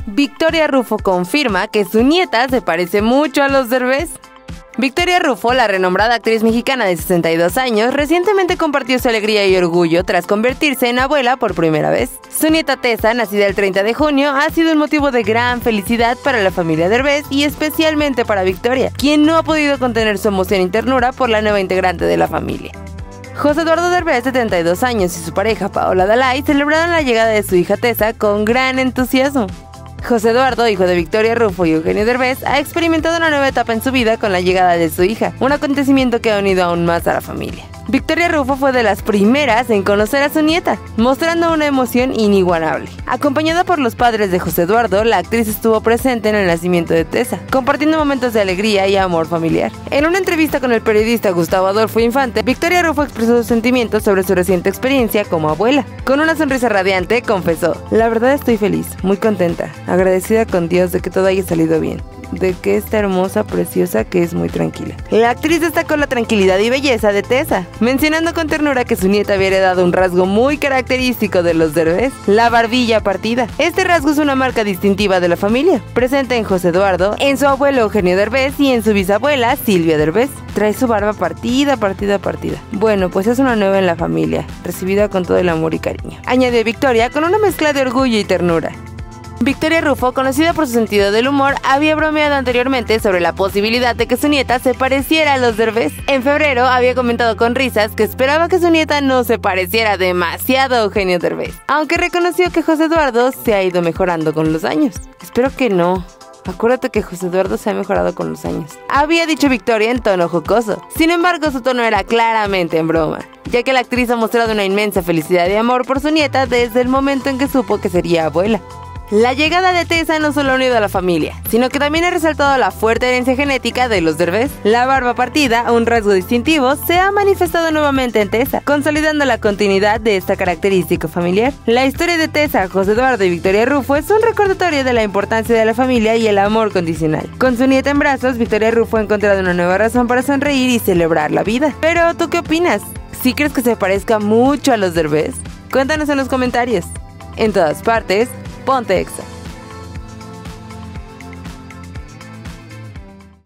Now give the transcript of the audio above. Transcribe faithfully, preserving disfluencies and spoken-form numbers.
Victoria Rufo confirma que su nieta se parece mucho a los Derbez. Victoria Rufo, la renombrada actriz mexicana de sesenta y dos años, recientemente compartió su alegría y orgullo tras convertirse en abuela por primera vez. Su nieta Tessa, nacida el treinta de junio, ha sido un motivo de gran felicidad para la familia Derbez y especialmente para Victoria, quien no ha podido contener su emoción y ternura por la nueva integrante de la familia. José Eduardo Derbez, de setenta y dos años, y su pareja Paola Dalai celebraron la llegada de su hija Tessa con gran entusiasmo. José Eduardo, hijo de Victoria Rufo y Eugenio Derbez, ha experimentado una nueva etapa en su vida con la llegada de su hija, un acontecimiento que ha unido aún más a la familia. Victoria Rufo fue de las primeras en conocer a su nieta, mostrando una emoción inigualable. Acompañada por los padres de José Eduardo, la actriz estuvo presente en el nacimiento de Tessa, compartiendo momentos de alegría y amor familiar. En una entrevista con el periodista Gustavo Adolfo Infante, Victoria Rufo expresó sus sentimientos sobre su reciente experiencia como abuela. Con una sonrisa radiante, confesó: "La verdad estoy feliz, muy contenta, agradecida con Dios de que todo haya salido bien, de que esta hermosa, preciosa, que es muy tranquila". La actriz destacó la tranquilidad y belleza de Tessa, mencionando con ternura que su nieta había heredado un rasgo muy característico de los Derbez, la barbilla partida. Este rasgo es una marca distintiva de la familia, presente en José Eduardo, en su abuelo Eugenio Derbez y en su bisabuela Silvia Derbez. Trae su barba partida, partida, partida. Bueno, pues es una nueva en la familia, recibida con todo el amor y cariño, añadió Victoria con una mezcla de orgullo y ternura. Victoria Rufo, conocida por su sentido del humor, había bromeado anteriormente sobre la posibilidad de que su nieta se pareciera a los Derbez. En febrero había comentado con risas que esperaba que su nieta no se pareciera demasiado a Eugenio Derbez, aunque reconoció que José Eduardo se ha ido mejorando con los años. Espero que no. Acuérdate que José Eduardo se ha mejorado con los años, había dicho Victoria en tono jocoso. Sin embargo, su tono era claramente en broma, ya que la actriz ha mostrado una inmensa felicidad y amor por su nieta desde el momento en que supo que sería abuela. La llegada de Tessa no solo ha unido a la familia, sino que también ha resaltado la fuerte herencia genética de los Derbez. La barba partida, un rasgo distintivo, se ha manifestado nuevamente en Tessa, consolidando la continuidad de esta característica familiar. La historia de Tessa, José Eduardo y Victoria Rufo es un recordatorio de la importancia de la familia y el amor condicional. Con su nieta en brazos, Victoria Rufo ha encontrado una nueva razón para sonreír y celebrar la vida. Pero, ¿tú qué opinas? ¿Sí crees que se parezca mucho a los Derbez? Cuéntanos en los comentarios. En todas partes, ponte Exa.